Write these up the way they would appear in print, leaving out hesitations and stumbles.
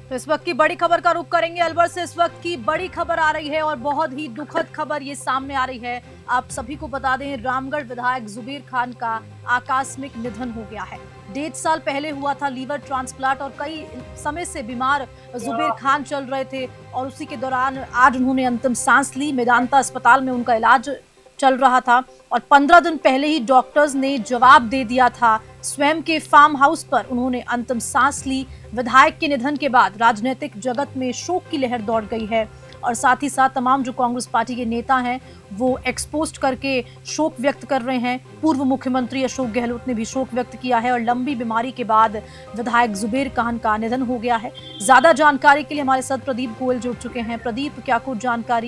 तो इस वक्त की बड़ी खबर का रुख करेंगे अलवर से। इस वक्त की बड़ी खबर आ रही है और बहुत ही दुखद खबर ये सामने आ रही है। आप सभी को बता दें, रामगढ़ विधायक जुबेर खान का आकस्मिक निधन हो गया है। 1.5 साल पहले हुआ था लीवर ट्रांसप्लांट और कई समय से बीमार जुबेर खान चल रहे थे और उसी के दौरान आज उन्होंने अंतिम सांस ली। मेदांता अस्पताल में उनका इलाज चल रहा था और 15 दिन पहले ही डॉक्टर्स ने जवाब दे दिया था। स्वयं के फार्म हाउस पर उन्होंने अंतिम सांस ली। विधायक के निधन के बाद राजनीतिक जगत में शोक की लहर दौड़ गई है और साथ ही साथ तमाम जो कांग्रेस पार्टी के नेता हैं वो एक्सपोस्ट करके शोक व्यक्त कर रहे हैं। पूर्व मुख्यमंत्री अशोक गहलोत ने भी शोक व्यक्त किया है और लंबी बीमारी के बाद विधायक जुबेर खान का निधन हो गया है। ज्यादा जानकारी के लिए हमारे साथ प्रदीप गोयल जुड़ चुके हैं। प्रदीप, क्या कुछ जानकारी?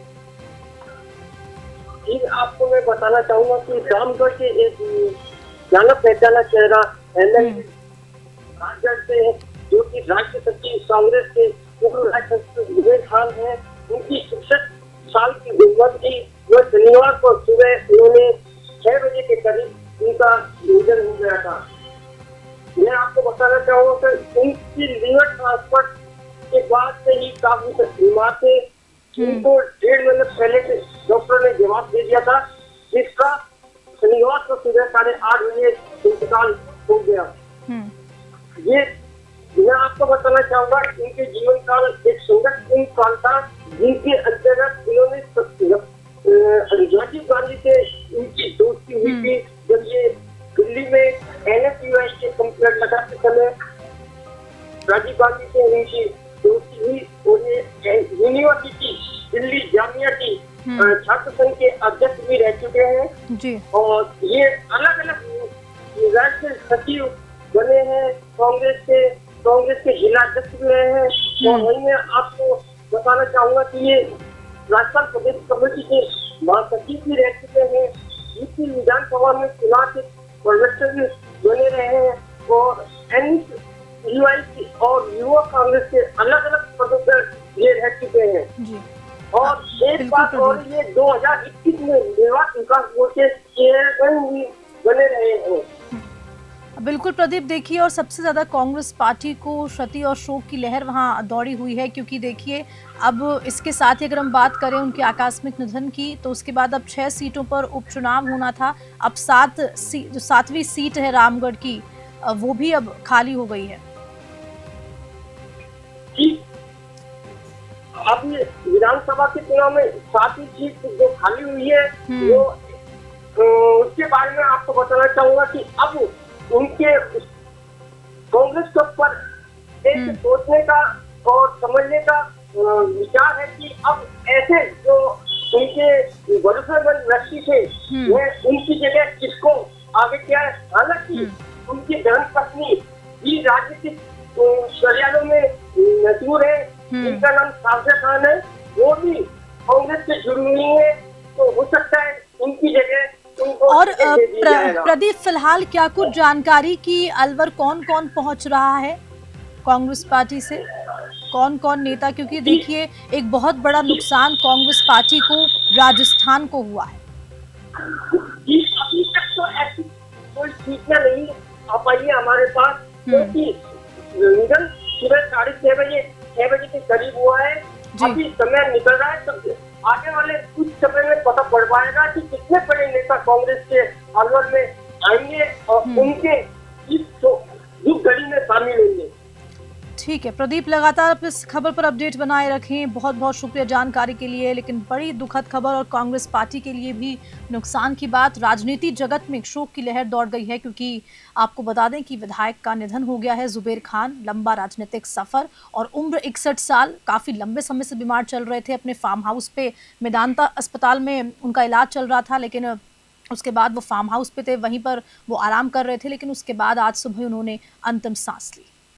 आपको मैं बताना चाहूंगा कि रामगढ़ के एक जाना पहचाना चेहरा राजगढ़ से जो कि राज्य सचिव कांग्रेस के पूर्व राज्य सचिव जुबेर खान है, उनकी 66 साल की उम्र थी। वह शनिवार को सुबह उन्होंने 6 बजे के करीब उनका निधन हो गया था। मैं आपको बताना चाहूंगा कि उनकी लीवर ट्रांसप्लांट के बाद से ही काफी बीमार थे। उनको 1.5 महीने पहले से डॉक्टर ने जवाब दे दिया था, जिसका शनिवार को सुबह 8:30 बजे इंतकाल हो गया। ये मैं आपको बताना चाहूंगा, इनके जीवन काल एक संघर्षपूर्ण काल था, जिनके अंतर्गत इन्होंने राजीव गांधी से इनकी दोस्ती हुई थी। जब ये दिल्ली में NSUI के कंप्लेंट लगाते समय राजीव गांधी से इनकी दोस्ती हुई और ये यूनिवर्सिटी दिल्ली जामिया की छात्र संघ के अध्यक्ष भी रह चुके हैं जी। और ये अलग अलग राज्य सचिव बने हैं, कांग्रेस के जिला अध्यक्ष भी रहे हैं। और वही मैं आपको बताना चाहूंगा कि ये राजस्थान प्रदेश कमेटी के महासचिव भी रह चुके हैं। यूपी विधानसभा में चुनाव के प्रोजेक्टर भी बने रहे हैं और NSUI और युवा कांग्रेस के अलग अलग पदों पर ये रह चुके हैं जी। और एक बात और, ये 2021 में निर्वाचन विकास बोर्ड के चेयरमैन भी बने रहे हैं। बिल्कुल प्रदीप, देखिए और सबसे ज्यादा कांग्रेस पार्टी को क्षति और शोक की लहर वहां दौड़ी हुई है, क्योंकि देखिए अब इसके साथ ही अगर हम बात करें उनके आकस्मिक निधन की, तो उसके बाद अब 6 सीटों पर उपचुनाव होना था। अब 7वीं सीट है रामगढ़ की, वो भी अब खाली हो गई है। अब विधानसभा के चुनाव में 7वीं सीट जो खाली हुई है, वो उसके बारे में आपको बताना चाहूंगा कि अब उनके कांग्रेस के ऊपर एक सोचने का और समझने का विचार है कि अब ऐसे जो उनके भरोसेमंद व्यक्ति थे वह उनकी जगह किसको आगे किया है। हालांकि उनकी धर्म पत्नी भी राजनीतिक कार्यालयों में मशहूर है, जिनका नाम साजिद खान है, वो भी कांग्रेस से जुड़ी हुई है, तो हो सकता है उनकी जगह। और प्रदीप, फिलहाल क्या कुछ जानकारी की अलवर कौन कौन पहुंच रहा है कांग्रेस पार्टी से, कौन कौन नेता? क्योंकि देखिए एक बहुत बड़ा नुकसान कांग्रेस पार्टी को राजस्थान को हुआ है। अभी तक तो ऐसी कोई सूचना नहीं आ पाई है हमारे पास, क्योंकि निधन सुबह 6:30 बजे के करीब हुआ है। अभी समय निकल रहा है, तो आगे वाले कुछ समय में पता पड़ पाएगा कि कितने बड़े नेता कांग्रेस के अलवर में आएंगे और उनके इस युग घड़ी में शामिल होंगे। ठीक है प्रदीप, लगातार आप इस खबर पर अपडेट बनाए रखें। बहुत बहुत शुक्रिया जानकारी के लिए। लेकिन बड़ी दुखद खबर और कांग्रेस पार्टी के लिए भी नुकसान की बात, राजनीति जगत में एक शोक की लहर दौड़ गई है, क्योंकि आपको बता दें कि विधायक का निधन हो गया है। जुबेर खान लंबा राजनीतिक सफर और उम्र 61 साल, काफी लंबे समय से बीमार चल रहे थे। अपने फार्म हाउस पे मेदांता अस्पताल में उनका इलाज चल रहा था, लेकिन उसके बाद वो फार्म हाउस पे थे, वहीं पर वो आराम कर रहे थे। लेकिन उसके बाद आज सुबह उन्होंने अंतिम सांस ली।